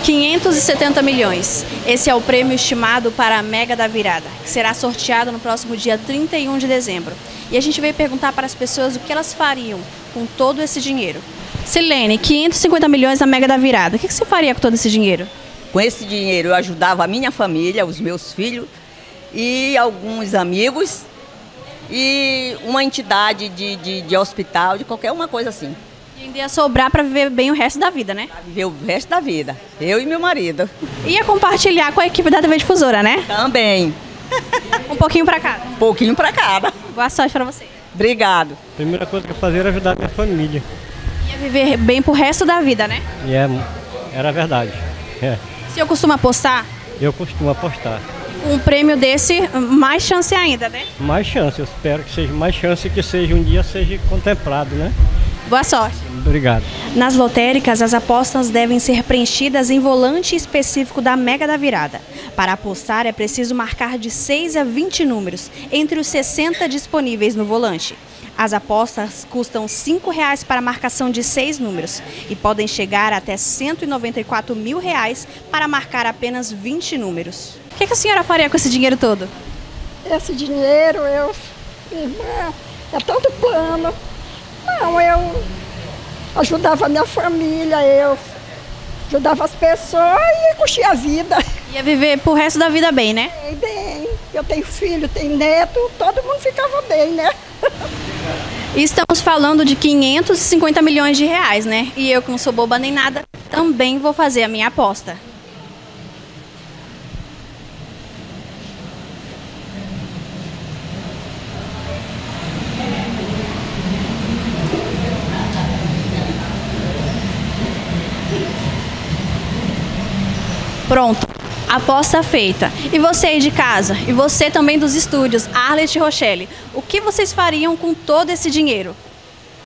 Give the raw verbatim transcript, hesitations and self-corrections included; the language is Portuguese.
quinhentos e setenta milhões. Esse é o prêmio estimado para a Mega da Virada, que será sorteado no próximo dia trinta e um de dezembro. E a gente veio perguntar para as pessoas o que elas fariam com todo esse dinheiro. Silene, quinhentos e cinquenta milhões na Mega da Virada. O que você faria com todo esse dinheiro? Com esse dinheiro eu ajudava a minha família, os meus filhos e alguns amigos e uma entidade de, de, de hospital, de qualquer uma coisa assim. E ainda ia sobrar para viver bem o resto da vida, né? Para viver o resto da vida, eu e meu marido. Ia compartilhar com a equipe da T V Difusora, né? Também. Um pouquinho para cada. Um pouquinho para cada. Boa sorte para você. Obrigado. A primeira coisa que eu fazia era ajudar a minha família. Ia viver bem pro resto da vida, né? E é, era verdade. É. O senhor costuma apostar? Eu costumo apostar. Um prêmio desse, mais chance ainda, né? Mais chance, eu espero que seja mais chance que seja um dia seja contemplado, né? Boa sorte. Obrigado. Nas lotéricas, as apostas devem ser preenchidas em volante específico da Mega da Virada. Para apostar, é preciso marcar de seis a vinte números, entre os sessenta disponíveis no volante. As apostas custam cinco reais para a marcação de seis números e podem chegar até cento e noventa e quatro mil reais para marcar apenas vinte números. O que, que a senhora faria com esse dinheiro todo? Esse dinheiro, eu... Irmã, é tanto plano. Não, eu ajudava a minha família, eu ajudava as pessoas e curtia a vida. Ia viver pro resto da vida bem, né? Bem, bem. Eu tenho filho, tenho neto, todo mundo ficava bem, né? E estamos falando de quinhentos e cinquenta milhões de reais, né? E eu, que não sou boba nem nada, também vou fazer a minha aposta. Pronto, aposta feita. E você aí de casa? E você também dos estúdios, Arlet e Rochelle, o que vocês fariam com todo esse dinheiro?